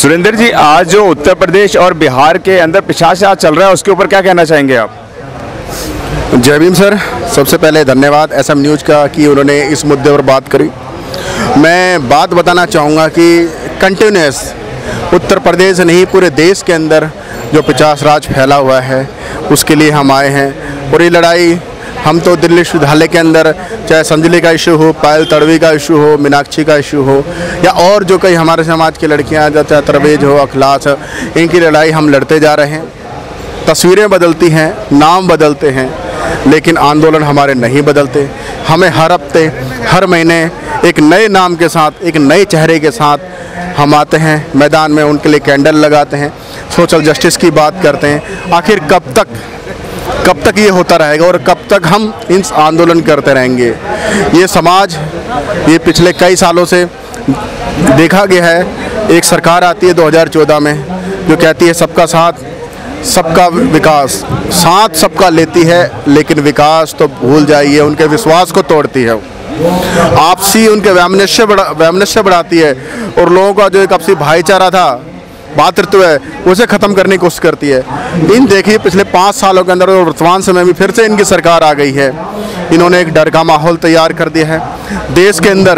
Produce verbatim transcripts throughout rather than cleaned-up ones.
सुरेंद्र जी, आज जो उत्तर प्रदेश और बिहार के अंदर पिशाच राज चल रहा है उसके ऊपर क्या कहना चाहेंगे आप? जय भीम सर। सबसे पहले धन्यवाद एस एम न्यूज़ का कि उन्होंने इस मुद्दे पर बात करी। मैं बात बताना चाहूँगा कि कंटिन्यूस उत्तर प्रदेश नहीं पूरे देश के अंदर जो पिशाच राज फैला हुआ है उसके लिए हम आए हैं। और ये लड़ाई हम तो दिल्ली विश्वविद्यालय के अंदर चाहे संजली का इशू हो, पायल तड़वी का इशू हो, मीनाक्षी का इशू हो या और जो कई हमारे समाज की लड़कियां चाहे तरवेज हो, अखलास हो, इनकी लड़ाई हम लड़ते जा रहे हैं। तस्वीरें बदलती हैं, नाम बदलते हैं, लेकिन आंदोलन हमारे नहीं बदलते। हमें हर हफ्ते हर महीने एक नए नाम के साथ, एक नए चेहरे के साथ हम आते हैं मैदान में, उनके लिए कैंडल लगाते हैं, सोशल जस्टिस की बात करते हैं। आखिर कब तक कब तक ये होता रहेगा और कब तक हम इन आंदोलन करते रहेंगे? ये समाज ये पिछले कई सालों से देखा गया है। एक सरकार आती है दो हज़ार चौदह में जो कहती है सबका साथ सबका विकास, साथ सबका लेती है लेकिन विकास तो भूल जाइए, उनके विश्वास को तोड़ती है, आपसी उनके वैमनस्य बढ़ा वैमनस्य बढ़ाती है और लोगों का जो एक आपसी भाईचारा था, भातृत्व है, उसे ख़त्म करने की कोशिश करती है। इन देखिए पिछले पाँच सालों के अंदर और वर्तमान समय में फिर से इनकी सरकार आ गई है। इन्होंने एक डर का माहौल तैयार कर दिया है देश के अंदर।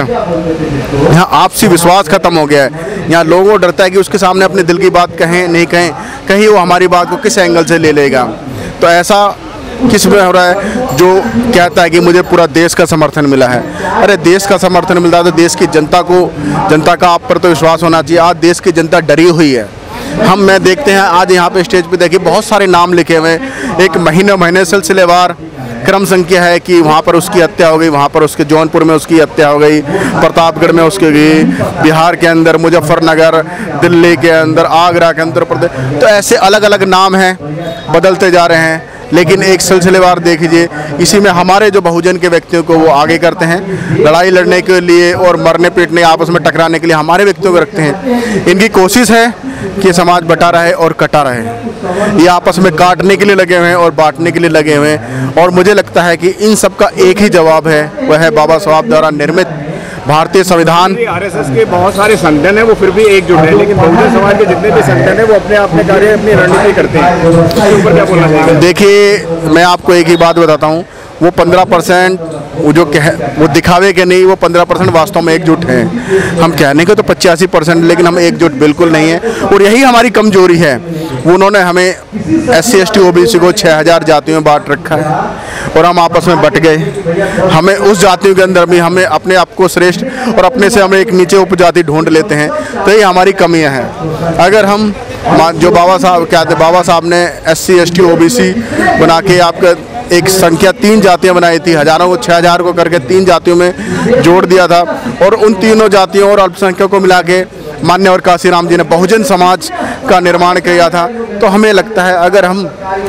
यहाँ आपसी विश्वास ख़त्म हो गया है। यहाँ लोगों को डरता है कि उसके सामने अपने दिल की बात कहें नहीं कहें, कहीं वो हमारी बात को किस एंगल से ले लेगा। तो ऐसा किस में हो रहा है जो कहता है कि मुझे पूरा देश का समर्थन मिला है। अरे देश का समर्थन मिलता है तो देश की जनता को जनता का आप पर तो विश्वास होना चाहिए। आज देश की जनता डरी हुई है। हम मैं देखते हैं आज यहाँ पे स्टेज पे देखिए बहुत सारे नाम लिखे हुए हैं। एक महीने महीने सिलसिलेवार क्रम संख्या है कि वहाँ पर उसकी हत्या हो गई, वहाँ पर उसके जौनपुर में उसकी हत्या हो गई, प्रतापगढ़ में उसकी गई, बिहार के अंदर मुजफ्फरनगर, दिल्ली के अंदर, आगरा के अंदर प्रदेश। तो ऐसे अलग अलग नाम हैं, बदलते जा रहे हैं, लेकिन एक सिलसिलेवार देख लीजिए। इसी में हमारे जो बहुजन के व्यक्तियों को वो आगे करते हैं लड़ाई लड़ने के लिए और मरने पीटने आपस में टकराने के लिए हमारे व्यक्तियों को रखते हैं। इनकी कोशिश है कि समाज बटा रहे और कटा रहे। ये आपस में काटने के लिए लगे हुए हैं और बांटने के लिए लगे हुए हैं। और मुझे लगता है कि इन सब का एक ही जवाब है, वह है बाबा साहब द्वारा निर्मित भारतीय संविधान। आरएसएस के बहुत सारे संगठन हैं वो फिर भी एकजुट हैं, लेकिन बहुजन समाज के जितने भी संगठन हैं वो अपने अपने कार्य अपनी रणनीति करते हैं। उसके ऊपर क्या बोलना चाहिए? देखिए मैं आपको एक ही बात बताता हूँ, वो पंद्रह परसेंट वो जो कह वो दिखावे के नहीं, वो पंद्रह परसेंट वास्तव में एकजुट हैं। हम कहने के तो पचासी परसेंट, लेकिन हम एकजुट बिल्कुल नहीं है और यही हमारी कमजोरी है। उन्होंने हमें S C S T O B C को छः हज़ार जातियों में बांट रखा है और हम आपस में बट गए। हमें उस जातियों के अंदर भी हमें अपने आप को श्रेष्ठ और अपने से हमें एक नीचे उपजाति ढूंढ लेते हैं। तो ये हमारी कमियां हैं। अगर हम जो बाबा साहब क्या थे, बाबा साहब ने S C S T O B C बना के आपका एक संख्या तीन जातियां बनाई थी, हज़ारों को छः हज़ार को करके तीन जातियों में जोड़ दिया था और उन तीनों जातियों और अल्पसंख्यकों को मिला के मान्यवर काशीराम जी ने बहुजन समाज का निर्माण किया था। तो हमें लगता है अगर हम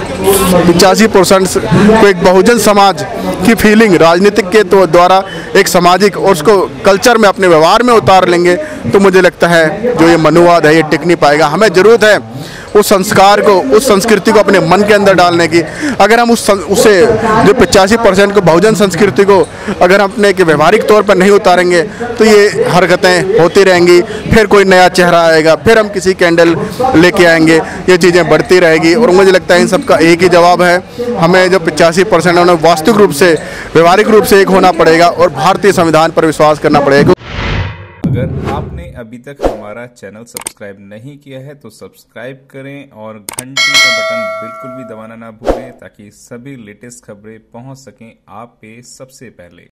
पचासी परसेंट को एक बहुजन समाज की फीलिंग राजनीतिक के तो द्वारा एक सामाजिक और उसको कल्चर में अपने व्यवहार में उतार लेंगे तो मुझे लगता है जो ये मनुवाद है ये टिक नहीं पाएगा। हमें ज़रूरत है उस संस्कार को, उस संस्कृति को अपने मन के अंदर डालने की। अगर हम उस उसे जो पचासी परसेंट को बहुजन संस्कृति को अगर हम अपने के व्यवहारिक तौर पर नहीं उतारेंगे तो ये हरकतें होती रहेंगी। फिर कोई नया चेहरा आएगा, फिर हम किसी कैंडल लेके आएंगे, ये चीज़ें बढ़ती रहेगी। और मुझे लगता है इन सब का एक ही जवाब है, हमें जो पचासी परसेंट उन्हें वास्तविक रूप से व्यवहारिक रूप से एक होना पड़ेगा और भारतीय संविधान पर विश्वास करना पड़ेगा। अगर आपने अभी तक हमारा चैनल सब्सक्राइब नहीं किया है तो सब्सक्राइब करें और घंटी का बटन बिल्कुल भी दबाना ना भूलें ताकि सभी लेटेस्ट खबरें पहुंच सकें आप पे सबसे पहले।